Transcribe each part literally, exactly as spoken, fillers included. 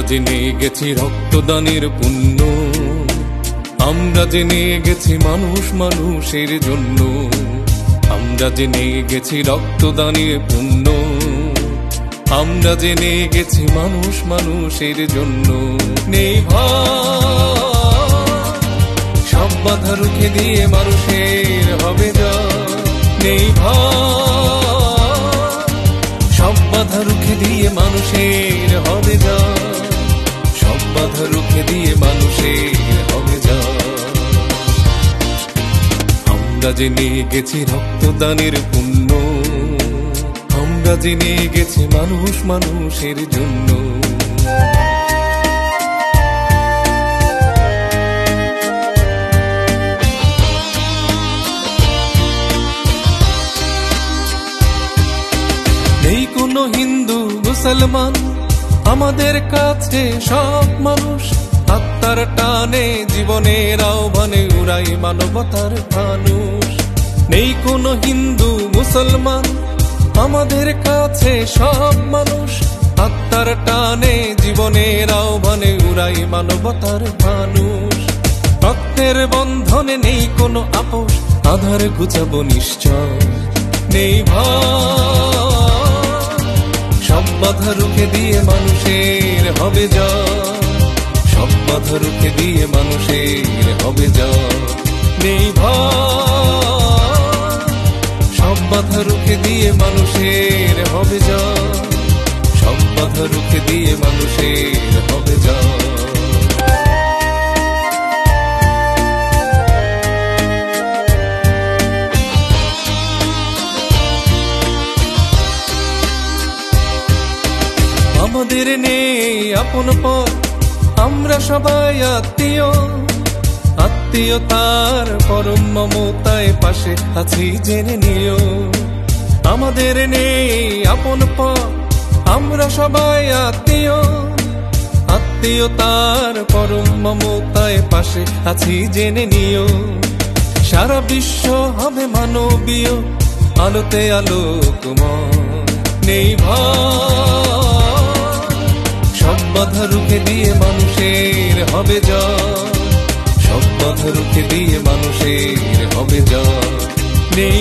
জেনে গেছি রক্তদানের পুণ্য, আমরা জেনে গেছি মানুষ মানুষের জন্য। আমরা জেনে গেছি রক্তদানের পুণ্য, আমরা জেনে গেছি মানুষ মানুষের জন্য। নেই ভয়, সব বাধা রুখে দিয়ে মানুষের হবে জয়। নেই ভয়, সব বাধা রুখে দিয়ে মানুষের হবে জয়। সব বাধা রুখে দিয়ে মানুষের হবে জয়। আমরা জেনে গেছি রক্তদানের পুণ্য, আমরা জেনে গেছি মানুষ মানুষের জন্য। নেই কোনো হিন্দু মুসলমান, আমাদের কাছে সব মানুষ। আত্মার টানে জীবনের আহ্বানে উড়াই মানবতার ফানুষ। নেই কোনো হিন্দু মুসলমান, আমাদের কাছে সব মানুষ। আত্মার টানে জীবনের আহ্বানে উড়াই মানবতার ফানুষ। রক্তের বন্ধনে নেই কোনো আপোষ, আধার ঘুচাবো নিশ্চয়। নেই ভয়, সব বাধা রুখে দিয়ে মানুষের হবে জয়। সব বাধা রুখে দিয়ে মানুষের হবে জয়। নেই ভয়, সব বাধা রুখে দিয়ে মানুষের হবে জয়। সব বাধা রুখে দিয়ে মানুষের হবে জয়। আমাদের নেই আপন পর, আমরা সবাই আত্মীয়। আত্মীয়তার পরম মমতায় পাশে আছি জেনে নিও। আমাদের নেই আপন পর, আমরা সবাই আত্মীয়। আত্মীয়তার পরম মমতায় পাশে আছি জেনে নিও। সারা বিশ্ব হবে মানবীয়, আলোতে আলোকময়। নেই ভয়, সব বাধা রুখে দিয়ে মানুষের হবে জয়। সব বাধা রুখে দিয়ে মানুষের হবে জয়। নেই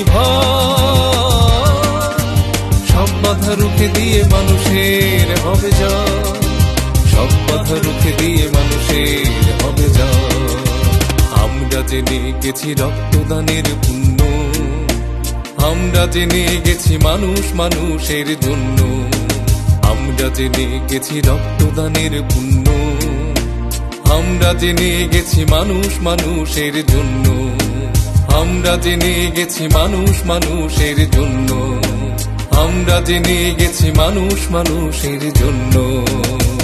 ভয়, সব বাধা রুখে দিয়ে মানুষের হবে জয়। সব বাধা রুখে দিয়ে মানুষের হবে জয়। আমরা জেনে গেছি রক্তদানের পুণ্য, আমরা জেনে গেছি মানুষ মানুষের জন্য। আমরা জেনে গেছি রক্তদানের পুণ্য, আমরা জেনে গেছি মানুষ মানুষের জন্য। আমরা জেনে গেছি মানুষ মানুষের জন্য। আমরা জেনে গেছি মানুষ মানুষের জন্য।